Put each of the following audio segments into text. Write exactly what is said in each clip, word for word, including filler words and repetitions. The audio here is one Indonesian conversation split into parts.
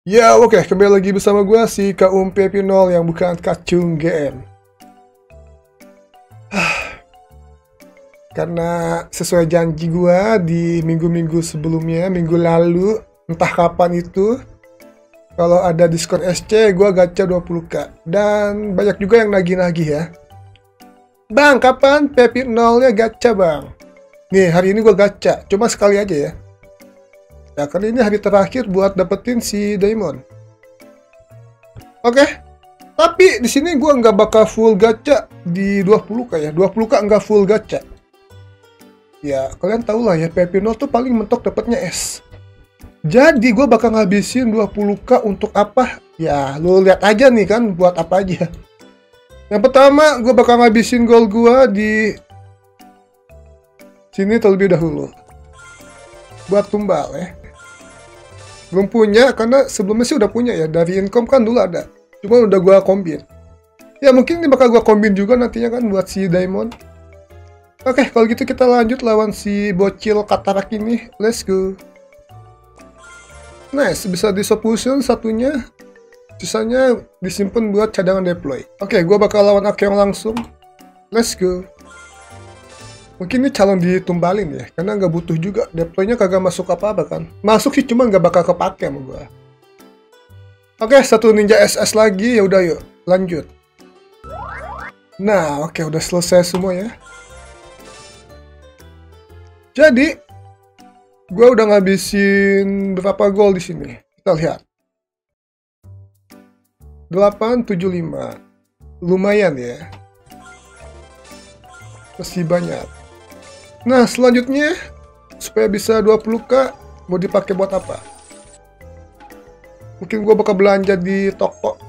Ya oke, okay. Kembali lagi bersama gue si K U M P P nol yang bukan Kacung G M. Karena sesuai janji gue di minggu-minggu sebelumnya, minggu lalu, entah kapan itu, kalau ada diskon S C, gue gacha dua puluh K. Dan banyak juga yang nagih-nagih ya. Bang, kapan P P nol-nya gacha bang? Nih, hari ini gue gacha, cuma sekali aja ya. Ya, karena ini hari terakhir buat dapetin si Diamond. Oke, okay. Tapi di sini gue nggak bakal full gacha di dua puluh K ya. dua puluh K nggak full gacha. Ya, kalian tau lah ya, P P nol tuh paling mentok dapetnya S. Jadi gue bakal ngabisin dua puluh K untuk apa? Ya, lu lihat aja nih kan, buat apa aja. Yang pertama, gue bakal ngabisin gold gue di sini terlebih dahulu. Buat tumbal ya. Belum punya, karena sebelumnya sih udah punya ya. Dari income kan dulu ada. Cuma udah gua kombin. Ya mungkin ini bakal gua kombin juga nantinya kan buat si Diamond. Oke, kalau gitu kita lanjut lawan si bocil katarak ini. Let's go. Nice, bisa di solution satunya. Sisanya disimpan buat cadangan deploy. Oke, gua bakal lawan Akeong langsung. Let's go. Mungkin ini calon ditumbalin ya, karena nggak butuh juga. Deploy-nya kagak masuk apa-apa kan. Masuk sih, cuma nggak bakal kepake sama gua. Oke, satu ninja S S lagi. Ya udah yuk, lanjut. Nah, oke, udah selesai semua ya. Jadi, gua udah ngabisin berapa gol di sini. Kita lihat. delapan tujuh lima. Lumayan ya. Masih banyak. Nah, selanjutnya supaya bisa dua puluh K mau dipakai buat apa? Mungkin gue bakal belanja di toko.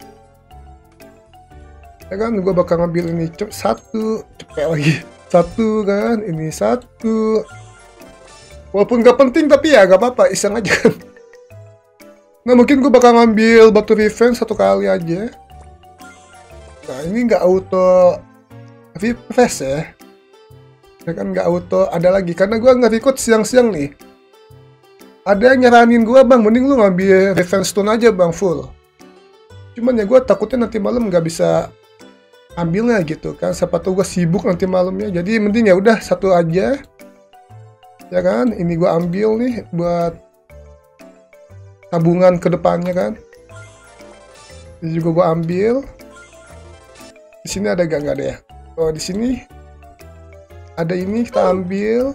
Ya kan, gue bakal ngambil ini cep satu, cepet lagi. Satu kan, ini satu. Walaupun gak penting tapi ya gak apa-apa, iseng aja kan. Nah, mungkin gue bakal ngambil batu revenge satu kali aja. Nah, ini gak auto refresh ya. Ya kan nggak auto ada lagi karena gue nggak ikut siang-siang nih. Ada yang nyaranin gue, bang mending lu ngambil defense stone aja bang full. Cuman ya gue takutnya nanti malam nggak bisa ambilnya gitu kan, siapa tahu gue sibuk nanti malamnya. Jadi mending ya udah satu aja ya kan. Ini gue ambil nih buat tabungan kedepannya kan. Ini juga gue ambil. Di sini ada gak? Nggak ada ya. Oh, di sini ada ini, kita ambil.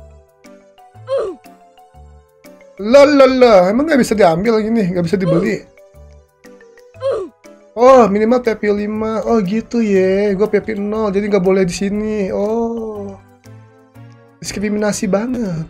Lalala, emang nggak bisa diambil gini, nggak bisa dibeli. Oh, minimal P P lima. Oh gitu ya, gue P P nol, jadi nggak boleh di sini. Oh, diskriminasi banget.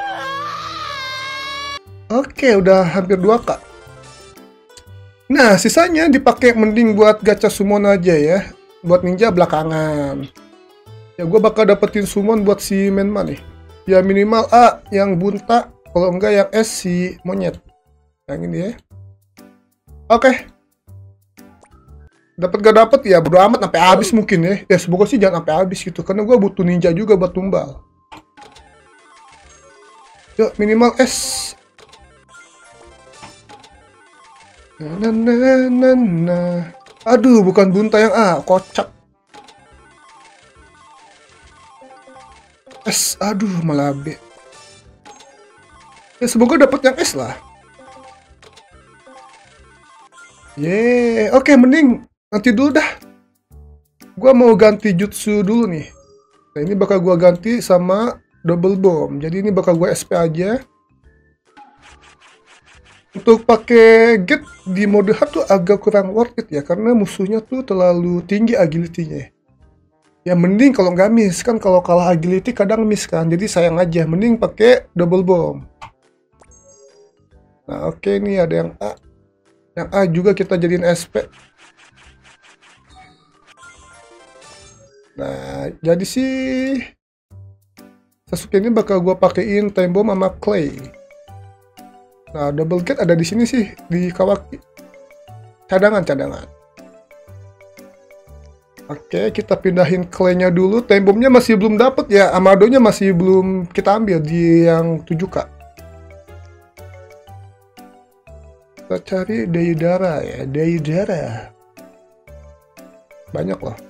Oke, udah hampir dua K. Nah, sisanya dipakai mending buat gacha summon aja ya. Buat ninja belakangan. Ya gue bakal dapetin summon buat si Menma nih. Ya minimal A yang bunta, kalau enggak yang S si monyet. Yang ini ya. Oke. Dapat gak dapet ya bodo amat sampai habis mungkin ya. Ya semoga sih jangan sampai habis gitu, karena gue butuh ninja juga buat tumbal. Yuk minimal S. Nah, nah, nah, nah. Aduh, bukan bunta yang A, kocak. S, aduh malah B. Ya semoga dapat yang S lah. Yeay, oke mending nanti dulu dah. Gua mau ganti jutsu dulu nih. Nah ini bakal gua ganti sama double bomb. Jadi ini bakal gua S P aja. Untuk pakai get di mode hard tuh agak kurang worth it ya, karena musuhnya tuh terlalu tinggi agility-nya. Ya mending kalau nggak miss kan, kalau kalah agility kadang miss kan, jadi sayang aja, mending pakai double bomb. Nah oke, okay, nih ada yang A, yang A juga kita jadiin S P. Nah jadi sih Sasuke ini bakal gua pakein time bomb sama clay. Nah double get ada di sini sih di Kawaki, cadangan-cadangan. Oke, kita pindahin clay-nya dulu. Time bomb-nya masih belum dapet ya. Amado-nya masih belum kita ambil di yang tujuh K. Kita cari Deidara ya, Deidara. Banyak loh.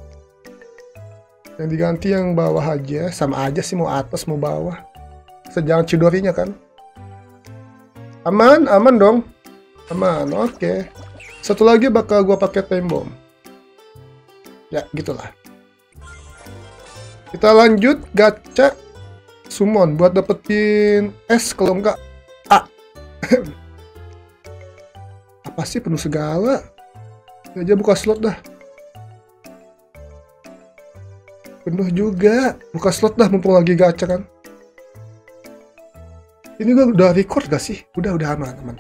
Yang diganti yang bawah aja, sama aja sih mau atas mau bawah. Sejangan Chidorinya kan. Aman, aman dong. Aman, oke. Okay. Satu lagi bakal gua pakai time bomb. Ya, gitulah. Kita lanjut gacha summon buat dapetin S kalau enggak A. Apa sih penuh segala? Ya aja buka slot dah. Penuh juga. Buka slot dah mumpung lagi gacha kan. Ini gua udah record gak sih? Udah, udah aman, aman.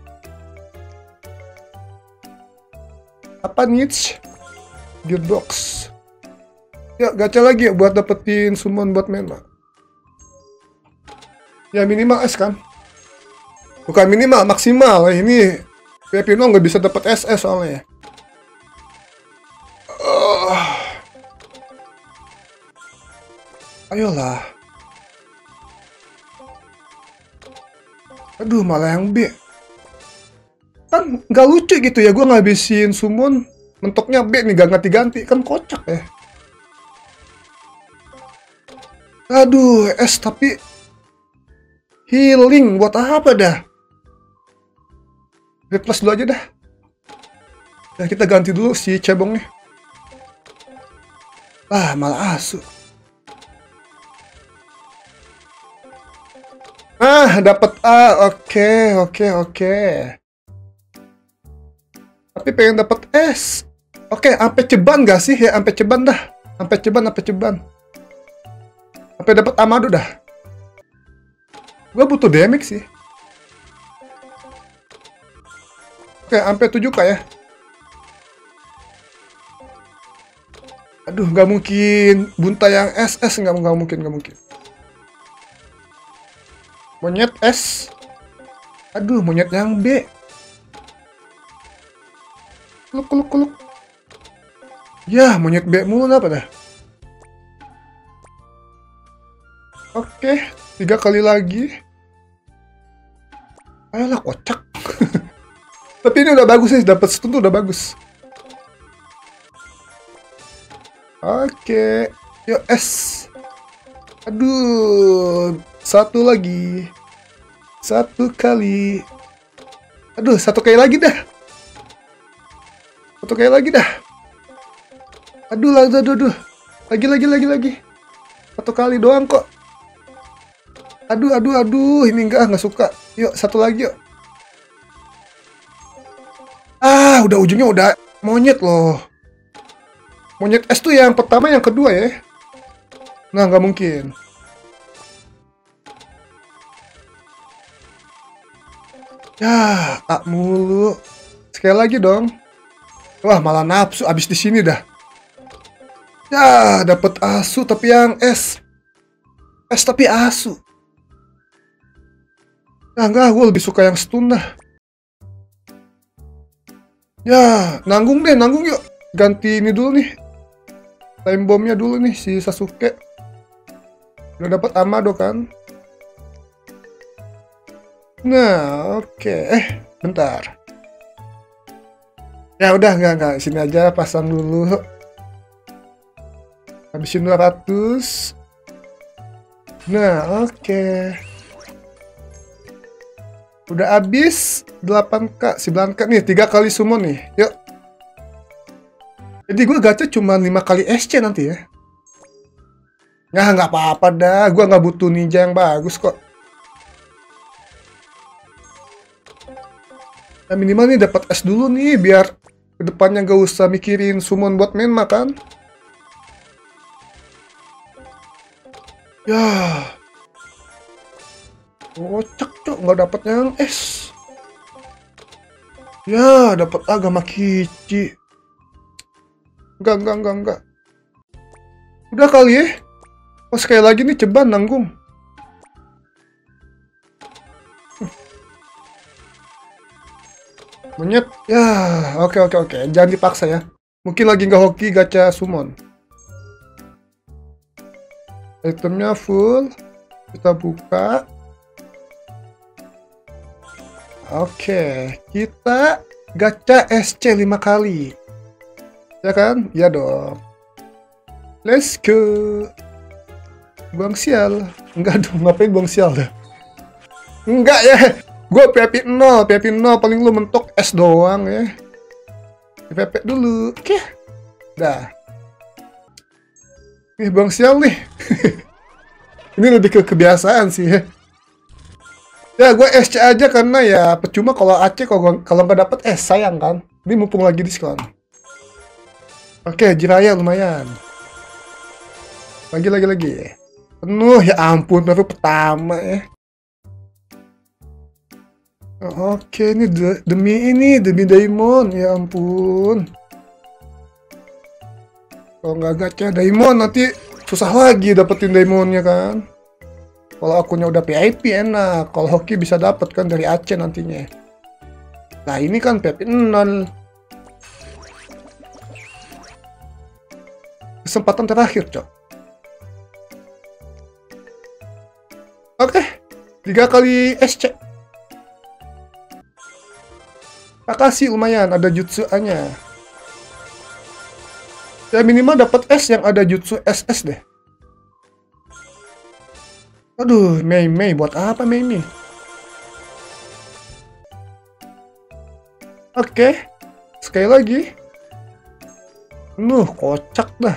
Apa niche? Gearbox. Ya, gacha lagi ya buat dapetin summon buat Menma. Ya minimal S kan? Bukan minimal, maksimal. Ini Pepino nggak bisa dapet S S soalnya. Uh. Ayolah. Aduh, malah yang B. Kan nggak lucu gitu ya, gue ngabisin summon, mentoknya B nih, gak ganti-ganti. Kan kocak ya. Aduh, S tapi healing buat apa dah? Replace dulu aja dah. Ya kita ganti dulu si cebongnya. Ah, malah asu. Ah, dapat A. Oke, oke, oke. Tapi pengen dapat S. Oke, sampai ceban gak sih? Ya, sampai ceban dah. Sampai ceban, sampai ceban. Sampai dapat Amado dah. Gue butuh damage sih. Oke, sampai tujuh K ya. Aduh, nggak mungkin. Bunta yang S S nggak nggak mungkin, nggak mungkin. Monyet S. Aduh, monyet yang B. Kuluk, kuluk, kuluk. Ya, monyet B mulu apa dah? Oke, tiga kali lagi. Ayolah, kocak. Tapi ini udah bagus sih, dapat stun tuh udah bagus. Oke, yuk S. Aduh, satu lagi. Satu kali. Aduh, satu kali lagi dah. Satu kali lagi dah. Aduh, aduh, aduh, aduh. Lagi, lagi, lagi, lagi. Satu kali doang kok. Aduh, aduh, aduh. Ini enggak, enggak suka. Yuk, satu lagi yuk. Ah, udah ujungnya udah monyet loh. Monyet S tuh yang pertama, yang kedua ya. Nah, nggak mungkin. Ya, A mulu. Sekali lagi dong. Wah, malah nafsu abis di sini dah. Ya, dapat asu tapi yang S. S tapi asu. Nah, enggak, gue lebih suka yang stun dah. Ya, nanggung deh, nanggung yuk. Ganti ini dulu nih. Time bombnya dulu nih, si Sasuke. Udah dapat Amado kan? Nah, oke. Okay. Eh, bentar. Ya udah, enggak, enggak. Sini aja, pasang dulu. Habisin dua ratus. Nah, oke. Okay. Udah habis delapan K, sembilan K nih, tiga kali summon nih. Yuk. Jadi gue gacha cuma lima kali S C nanti ya. Nah, nggak apa-apa dah, gue nggak butuh ninja yang bagus kok. Nah, minimal nih dapat S dulu nih, biar kedepannya gak usah mikirin summon buat Menma kan. Ya. Kocak cok, nggak dapat yang S. Ya, dapat Agama Kici. Enggak, enggak, enggak, enggak. Udah kali ya. Oh, sekali lagi nih ceban nanggung. Monyet. Ya, oke, oke, oke. Jangan dipaksa ya. Mungkin lagi nggak hoki gacha summon. Itemnya full. Kita buka. Oke, kita gacha S C lima kali. Ya kan? Ya dong. Let's go. Buang sial. Enggak dong, ngapain buang sial dah? Enggak ya. Gue P P nol, P P nol paling lu mentok S doang ya. P P dulu. Oke. Dah. Nih buang sial nih. Ini lebih ke kebiasaan sih ya. Ya gue S C aja karena ya percuma kalau A C kalau kalau nggak dapet S, sayang kan. Ini mumpung lagi diskon. Oke, Jiraya lumayan. Lagi lagi lagi. Penuh ya ampun, baru pertama ya. Oke, ini de demi ini demi Daimon ya ampun. Kalau nggak gacha Daimon nanti susah lagi dapetin Daimonnya kan. Kalau akunnya udah V I P enak, kalau hoki bisa dapet kan dari A C nantinya. Nah ini kan P P nol. Kesempatan terakhir cok. Oke, tiga kali S C. Makasih lumayan, ada jutsu-nya. Ya minimal dapat S yang ada jutsu S S deh. Aduh, Mei Mei buat apa Mei Mei? Oke, sekali lagi. Nuh, kocak dah.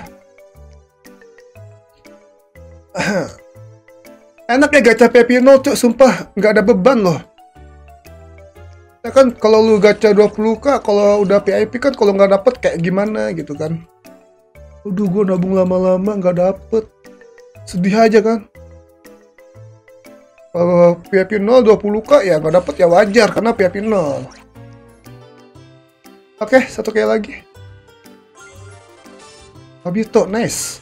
Enak ya gacha P P nol cuk, sumpah nggak ada beban loh. Ya kan kalau lu gacha dua puluh k, kalau udah V I P kan kalau nggak dapet kayak gimana gitu kan. Aduh, gue nabung lama-lama nggak dapet. Sedih aja kan. Kalau V I P nol dua puluh k ya nggak dapet ya wajar karena V I P nol. Oke, satu kali lagi. Obito, nice.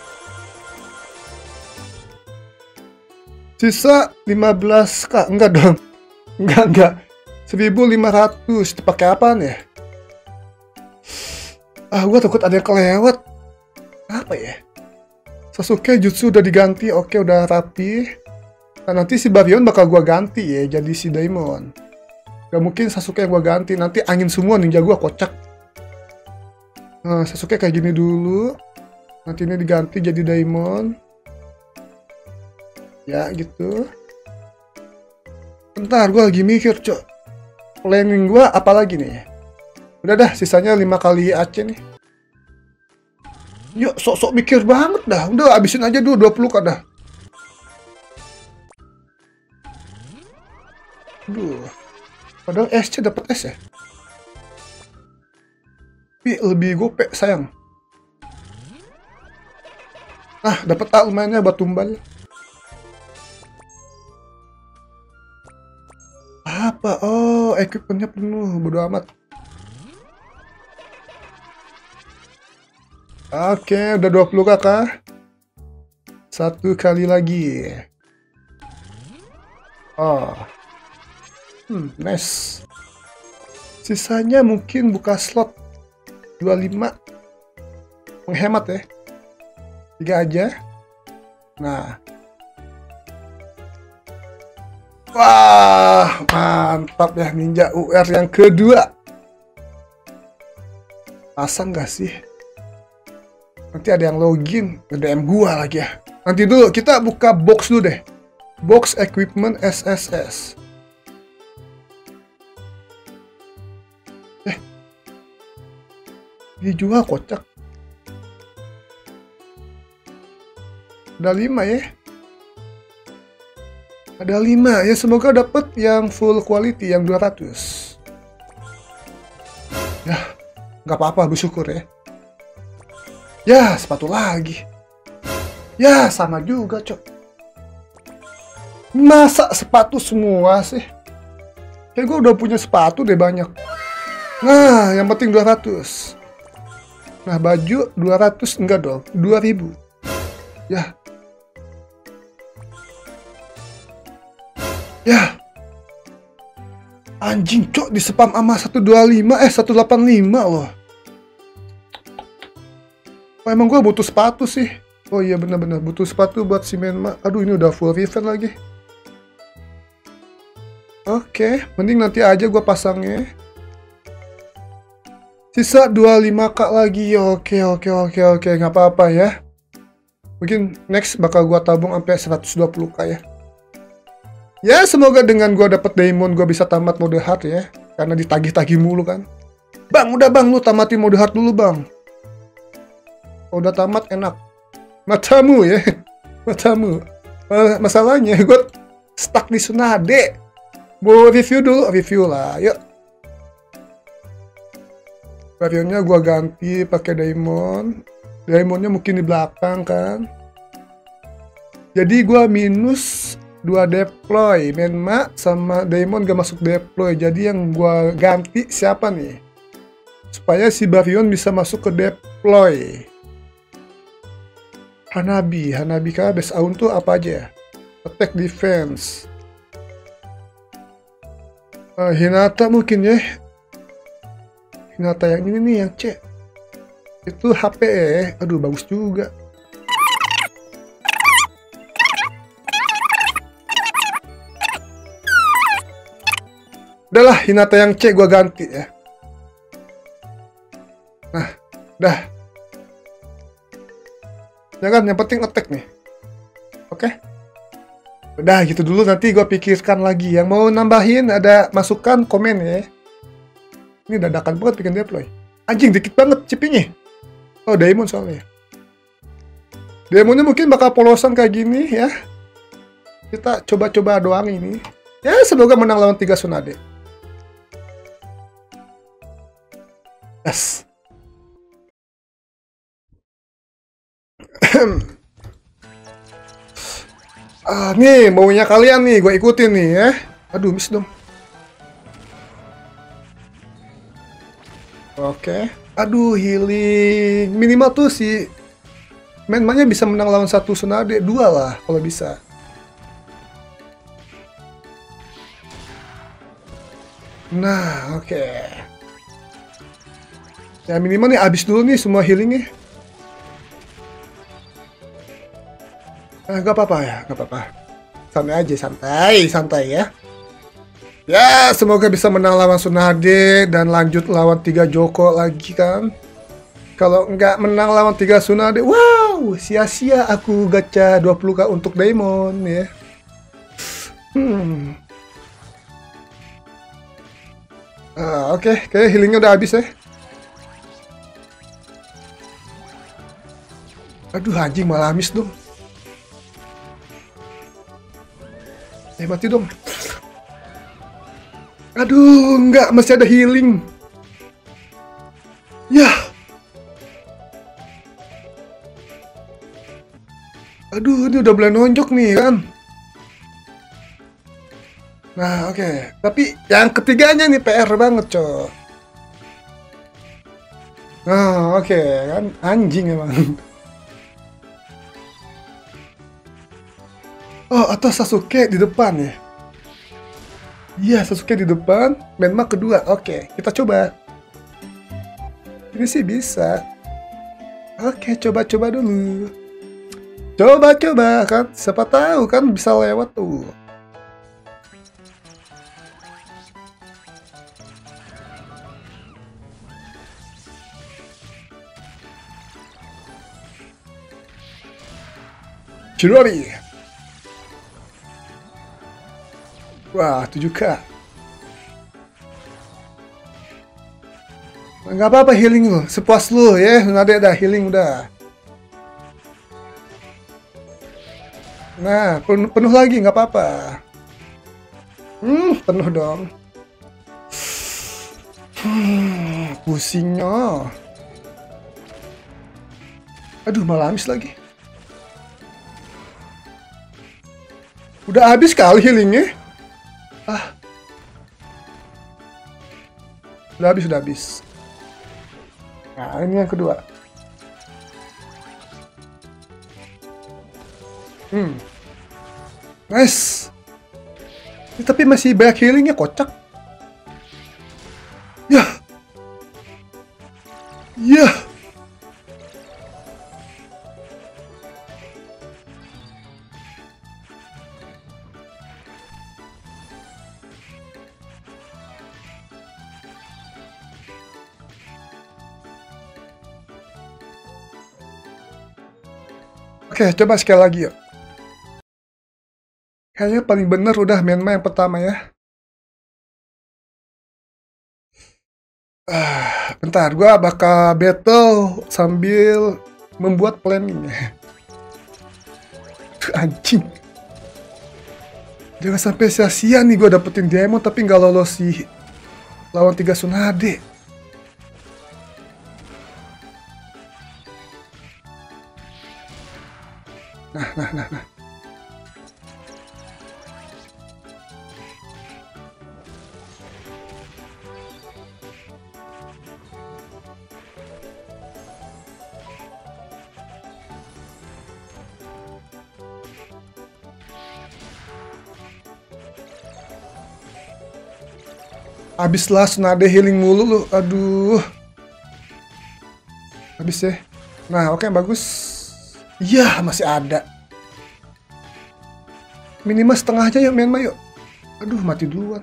Sisa lima belas k, enggak dong. Enggak, enggak. seribu lima ratus, dipakai apaan ya? Ah, gua takut ada yang kelewat. Apa ya? Sasuke jutsu udah diganti, oke udah rapi. Nah, nanti si Baryon bakal gua ganti ya, jadi si Daimon. Gak mungkin Sasuke yang gua ganti, nanti angin semua ninja gua kocak. Nah, Sasuke kayak gini dulu. Nanti ini diganti jadi Daimon. Ya, gitu. Bentar, gua lagi mikir, cok. Planning gua apa lagi nih? Udah dah, sisanya lima kali A C nih. Yuk, sok-sok mikir banget dah. Udah, abisin aja dulu dua puluh k dah. Aduh. Padahal S C dapat S ya. Tapi lebih gope sayang. Ah, dapat A lumayannya buat tumbal. Apa? Oh, equipmentnya penuh. Bodo amat. Oke, udah dua puluh k kah? Satu kali lagi. Oh. Hmm, nice. Sisanya mungkin buka slot dua puluh lima. Menghemat ya. Tiga aja. Nah. Wah, mantap ya Ninja U R yang kedua. Pasang gak sih? Nanti ada yang login, nge-D M gua lagi ya. Nanti dulu kita buka box dulu deh. Box equipment S S S. Eh. Dijual kocak. Ada lima ya. Ada lima ya, semoga dapat yang full quality yang dua ratus. Ya, nggak apa-apa, bersyukur ya. Ya, sepatu lagi. Ya, sama juga, cok. Masa sepatu semua sih? Kayak gue udah punya sepatu deh banyak. Nah, yang penting dua ratus. Nah, baju dua ratus enggak dong, dua ribu. Ya. Ya. Anjing, cok, di spam sama seratus dua puluh lima, eh seratus delapan puluh lima loh. Oh, emang gue butuh sepatu sih. Oh iya benar-benar butuh sepatu buat si Menma. Aduh, ini udah full refund lagi. Oke, mending nanti aja gua pasangnya. Sisa dua puluh lima k lagi. Oke, oke, oke, oke. Nggak apa-apa ya. Mungkin next bakal gua tabung sampai seratus dua puluh k ya. Ya, semoga dengan gua dapet diamond gua bisa tamat mode hard ya. Karena ditagih-tagih mulu kan. Bang, udah bang, lu tamatin mode hard dulu bang. Udah tamat enak. Matamu ya. Matamu. Masalahnya gua stuck di Tsunade. Mau review dulu, review lah. Yuk. Variannya gua ganti pakai diamond. Diamondnya mungkin di belakang kan. Jadi gua minus dua deploy. Menma sama diamond gak masuk deploy. Jadi yang gua ganti siapa nih? Supaya si Baryon bisa masuk ke deploy. Hanabi. Hanabi kah base aun tuh apa aja? Attack defense. Uh, Hinata mungkin ya. Hinata yang ini nih yang C. Itu H P ya. Aduh bagus juga. Udahlah Hinata yang C gua ganti ya. Nah, dah. Jangan yang penting attack nih. Oke. Udah gitu dulu, nanti gua pikirkan lagi. Yang mau nambahin ada masukan komen ya. Ini dadakan banget bikin deploy. Anjing dikit banget cipinya. Oh, diamond soalnya. Diamondnya mungkin bakal polosan kayak gini ya. Kita coba-coba doang ini. Ya, semoga menang lawan tiga Tsunade. Yes. Ah, nih maunya kalian nih, gue ikutin nih ya. Aduh, miss dong. Oke. Aduh, healing. Minimal tuh si Menmanya bisa menang lawan satu Tsunade, dua lah kalau bisa. Nah, oke. Okay. Ya minimal nih abis dulu nih semua healingnya. Nah, gak apa-apa ya, gak apa-apa. Santai aja, santai, santai ya. Ya, semoga bisa menang lawan Tsunade dan lanjut lawan tiga Joko lagi kan. Kalau nggak menang lawan tiga Tsunade, wow, sia-sia aku gacha dua puluh k untuk diamond ya. Hmm. Ah, oke, okay. Kayak healingnya udah habis ya. Aduh, anjing malah miss dong. Eh, mati dong. Aduh, enggak, masih ada healing. Ya. Aduh, ini udah mulai nonjok nih kan. Nah, oke. Okay. Tapi yang ketiganya nih P R banget, coy. Nah, oke okay. Kan anjing emang. Oh, atau Sasuke di depan ya? Iya, Sasuke di depan, Menma kedua. Oke, kita coba. Ini sih bisa. Oke, coba-coba dulu. Coba-coba kan, siapa tahu kan bisa lewat tuh. Chidori. Wah, tujuh k. Nggak apa-apa healing lu, sepuas lu ya. Nanti ada healing udah. Nah, penuh, penuh lagi nggak apa-apa. Hmm, penuh dong. Hmm, pusingnya. Aduh, malah habis lagi. Udah habis kali healingnya. Ah. Udah habis, udah habis. Nah, ini yang kedua. Hmm. Nice. Ini, tapi masih banyak healingnya, kocak. Ya. Ya. Oke, coba sekali lagi yuk. Kayaknya paling bener udah Menma yang pertama ya. Ah, bentar, gua bakal battle sambil membuat planningnya. Anjing. Jangan sampai sia-sia nih gue dapetin diamond tapi nggak lolos sih lawan tiga Tsunade. Nah, nah, nah, nah. Habislah Tsunade healing mulu lu. Aduh. Habis ya. Nah, oke, bagus. Iya, masih ada. Minimal setengah aja yuk, Menma yuk. Aduh, mati duluan.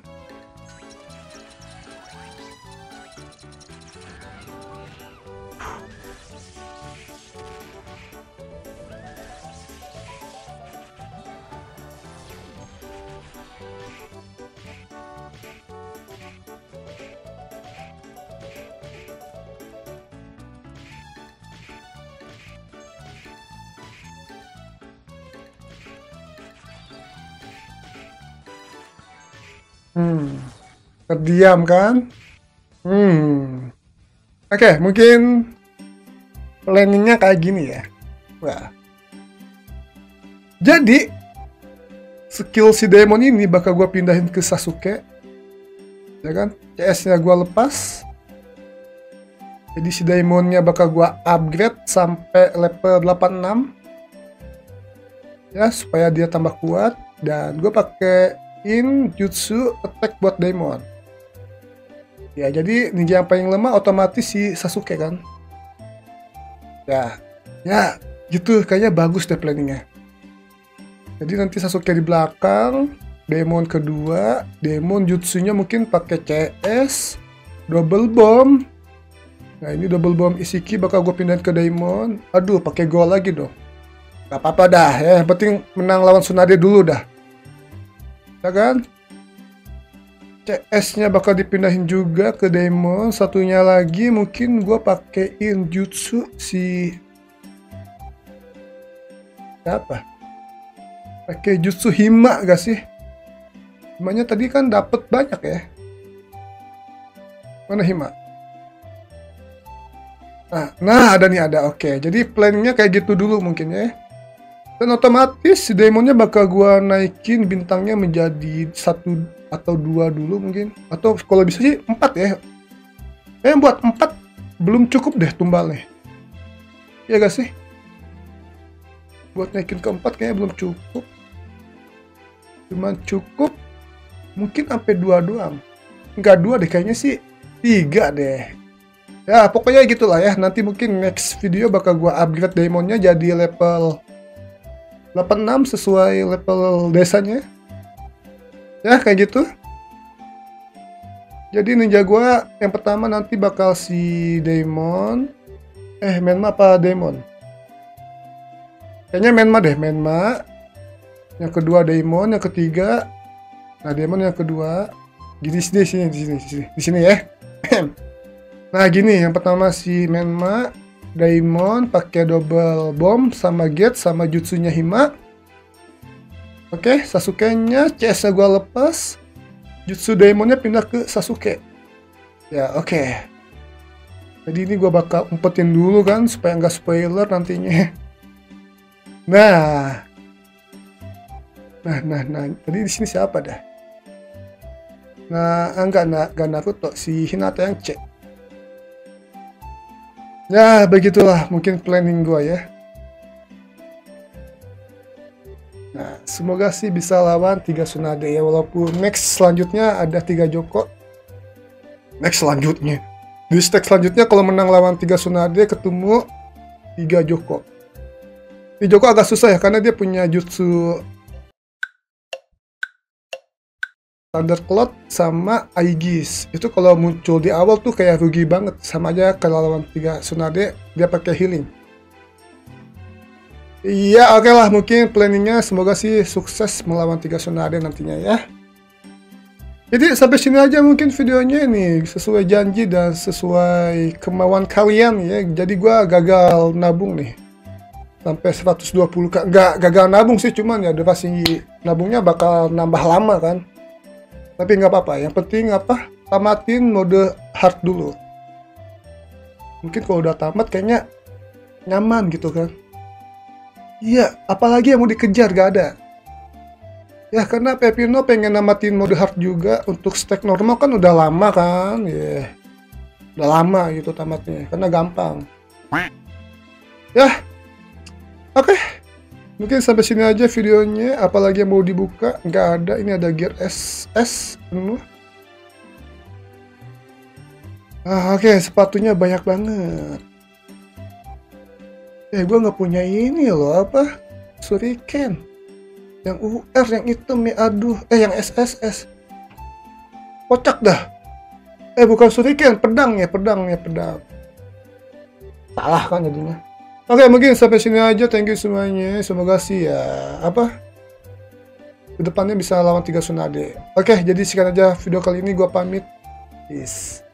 Hmm, terdiam kan? Hmm. Oke, mungkin planningnya kayak gini ya. Wah. Jadi, skill si Demon ini bakal gue pindahin ke Sasuke. Ya kan? C S-nya gue lepas. Jadi si Demonnya bakal gue upgrade sampai level delapan puluh enam. Ya, supaya dia tambah kuat. Dan gue pakai in jutsu attack buat Daemon. Ya, jadi ninja yang paling lemah otomatis si Sasuke kan. Ya, ya gitu kayaknya bagus deh planningnya. Jadi nanti Sasuke di belakang, Daemon kedua, Daemon jutsunya mungkin pakai C S, double bomb. Nah ini double bomb Isiki bakal gue pindahin ke Daemon. Aduh, pakai gol lagi dong. Gak apa-apa dah ya, yang penting menang lawan Tsunade dulu dah. Ya kan? C S-nya bakal dipindahin juga ke Daemon. Satunya lagi mungkin gue pakein jutsu si siapa? Pakai jutsu Hima gak sih? Himanya tadi kan dapet banyak ya. Mana Hima? Nah, nah ada nih ada. Oke, jadi plannya kayak gitu dulu mungkin ya. Dan otomatis si Demonnya bakal gua naikin bintangnya menjadi satu atau dua dulu mungkin. Atau kalau bisa sih empat ya. Eh buat empat belum cukup deh tumbalnya. Iya gak sih? Buat naikin ke empat kayaknya belum cukup. Cuman cukup mungkin sampai dua doang. Enggak dua deh kayaknya sih tiga deh. Ya pokoknya gitulah ya. Nanti mungkin next video bakal gua upgrade Demonnya jadi level delapan puluh enam sesuai level desanya. Ya kayak gitu. Jadi ninja gua yang pertama nanti bakal si Daemon. Eh Menma apa Daemon? Kayaknya Menma deh, Menma. Yang kedua Daemon, yang ketiga nah Daemon yang kedua. Gini sini sini di sini di sini, di sini ya. Nah gini, yang pertama si Menma, Daemon pakai double bomb sama gate sama jutsunya Hima. Oke, Sasuke-nya C S-nya gua lepas. Jutsu Daemonnya pindah ke Sasuke. Ya, oke. Jadi ini gua bakal umpetin dulu kan supaya nggak spoiler nantinya. Nah. Nah, nah, nah. Tadi di sini siapa dah? Nah, enggak enggak, enggak Naruto, si Hinata yang C. Ya, begitulah mungkin planning gua ya. Nah, semoga sih bisa lawan tiga Tsunade ya, walaupun next selanjutnya ada tiga Joko. Next selanjutnya. Di stack selanjutnya kalau menang lawan tiga Tsunade ketemu tiga Joko. Di Joko agak susah ya karena dia punya jutsu Thundercloud sama Aegis. Itu kalau muncul di awal tuh kayak rugi banget. Sama aja kalau lawan tiga Tsunade dia pakai healing. Iya, oke lah, mungkin planningnya semoga sih sukses melawan tiga Tsunade nantinya ya. Jadi sampai sini aja mungkin videonya ini, sesuai janji dan sesuai kemauan kalian ya. Jadi gua gagal nabung nih sampai seratus dua puluh k. Nggak gagal nabung sih, cuman ya durasi nabungnya bakal nambah lama kan. Tapi nggak apa-apa, yang penting apa, tamatin mode hard dulu. Mungkin kalau udah tamat kayaknya nyaman gitu kan. Iya, apalagi yang mau dikejar, gak ada. Ya karena Pepino pengen namatin mode hard juga. Untuk stack normal kan udah lama kan. Ya yeah. Udah lama gitu tamatnya, karena gampang. Ya, oke okay. Mungkin sampai sini aja videonya. Apalagi yang mau dibuka, nggak ada. Ini ada gear S S penuh. Ah, oke, okay. Sepatunya banyak banget. Eh, gue nggak punya ini loh, apa? Shuriken. Yang U R, yang hitam ya, aduh. Eh, yang S S S. Kocak dah. Eh, bukan Shuriken, pedang ya, pedang ya, pedang. Salah kan jadinya. Oke, okay, mungkin sampai sini aja. Thank you semuanya. Semoga sih ya, apa? Kedepannya bisa lawan tiga Tsunade. Oke, okay, jadi sekian aja video kali ini. Gue pamit. Peace.